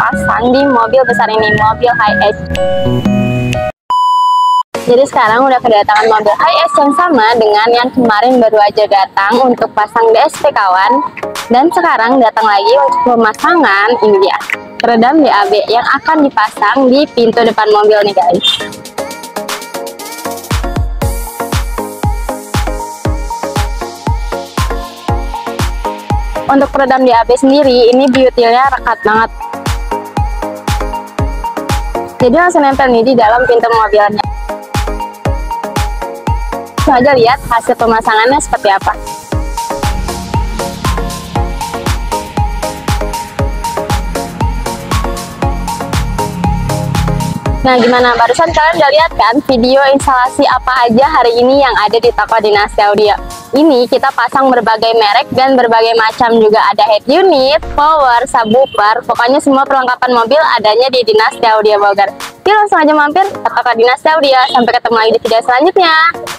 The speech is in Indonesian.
dipasang di mobil besar ini, mobil HiAce. Jadi sekarang udah kedatangan mobil HiAce yang sama dengan yang kemarin baru aja datang untuk pasang DSP kawan. Dan sekarang datang lagi untuk pemasangan, ini dia, peredam DAB yang akan dipasang di pintu depan mobil nih guys. Untuk peredam DAB sendiri, ini beauty-nya rekat banget. Jadi langsung nempel nih di dalam pintu mobilnya. Langsung aja lihat hasil pemasangannya seperti apa. Nah, gimana? Barusan kalian udah lihat kan video instalasi apa aja hari ini yang ada di toko Dinasti Audio. Ini kita pasang berbagai merek dan berbagai macam, juga ada head unit, power, subwoofer, pokoknya semua perlengkapan mobil adanya di Dinasti Audio Bogor. Yuk langsung aja mampir ke toko Dinasti Audio. Sampai ketemu lagi di video selanjutnya.